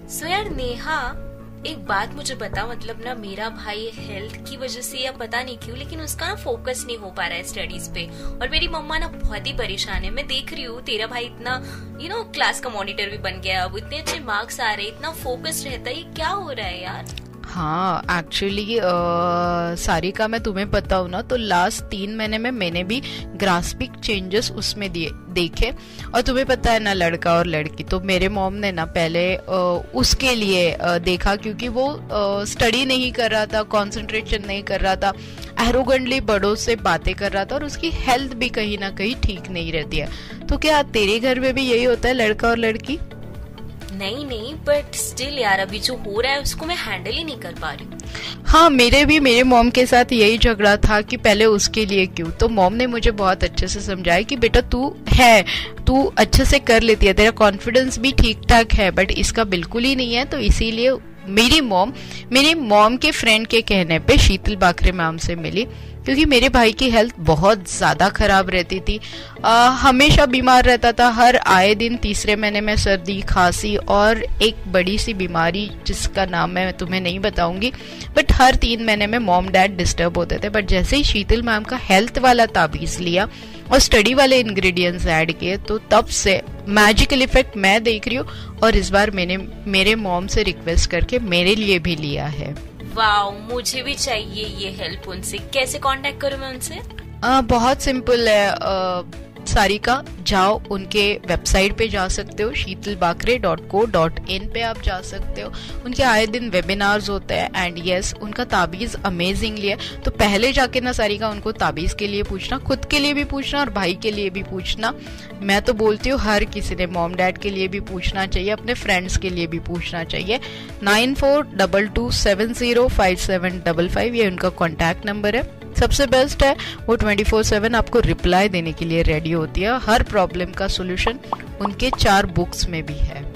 सो यार नेहा, एक बात मुझे बता, मतलब ना मेरा भाई हेल्थ की वजह से या पता नहीं क्यों लेकिन उसका ना फोकस नहीं हो पा रहा है स्टडीज पे, और मेरी मम्मा ना बहुत ही परेशान है। मैं देख रही हूँ तेरा भाई इतना क्लास का मॉनिटर भी बन गया, अब इतने अच्छे मार्क्स आ रहे, इतना फोकस रहता है, ये क्या हो रहा है यार? हाँ एक्चुअली सारिका, मैं तुम्हें बताऊँ ना तो लास्ट 3 महीने में मैंने भी ग्रास्पिक चेंजेस उसमें देखे। और तुम्हें पता है ना, लड़का और लड़की, तो मेरे मॉम ने ना पहले उसके लिए देखा, क्योंकि वो स्टडी नहीं कर रहा था, कंसंट्रेशन नहीं कर रहा था, एरोगेंटली बड़ों से बातें कर रहा था, और उसकी हेल्थ भी कहीं ना कहीं ठीक नहीं रहती है। तो क्या तेरे घर में भी यही होता है, लड़का और लड़की? नहीं, बट स्टिल यार, अभी जो हो रहा है उसको मैं हैंडल ही नहीं कर पा रही हूँ। हाँ, मेरे मॉम के साथ यही झगड़ा था कि पहले उसके लिए क्यों। तो मॉम ने मुझे बहुत अच्छे से समझाया कि बेटा तू अच्छे से कर लेती है, तेरा कॉन्फिडेंस भी ठीक ठाक है, बट इसका बिल्कुल ही नहीं है। तो इसीलिए मेरी मॉम के फ्रेंड के कहने पे शीतल बाकरे मैम से मिली, क्योंकि मेरे भाई की हेल्थ बहुत ज़्यादा खराब रहती थी, हमेशा बीमार रहता था। हर आए दिन तीसरे महीने में सर्दी, खांसी और एक बड़ी सी बीमारी जिसका नाम मैं तुम्हें नहीं बताऊंगी, बट हर 3 महीने में मॉम डैड डिस्टर्ब होते थे। बट जैसे ही शीतल मैम का हेल्थ वाला ताबीज लिया और स्टडी वाले इंग्रेडिएंट्स ऐड किए, तो तब से मैजिकल इफेक्ट मैं देख रही हूँ। और इस बार मैंने मेरे मॉम से रिक्वेस्ट करके मेरे लिए भी लिया है। वाओ, मुझे भी चाहिए ये हेल्प उनसे। कैसे कांटेक्ट करूं मैं उनसे? बहुत सिंपल है सारिका, जाओ उनके वेबसाइट पे जा सकते हो, sheetalbakre.co.in पे आप जा सकते हो। उनके आए दिन वेबिनार्स होते हैं, एंड यस, उनका ताबीज़ अमेजिंगली है। तो पहले जाके ना सारिका उनको ताबीज़ के लिए पूछना, खुद के लिए भी पूछना और भाई के लिए भी पूछना। मैं तो बोलती हूँ हर किसी ने, मॉम डैड के लिए भी पूछना चाहिए, अपने फ्रेंड्स के लिए भी पूछना चाहिए। 9422705755 ये उनका कॉन्टैक्ट नंबर है। सबसे बेस्ट है, वो 24/7 आपको रिप्लाई देने के लिए रेडी होती है। हर प्रॉब्लम का सोल्यूशन उनके 4 बुक्स में भी है।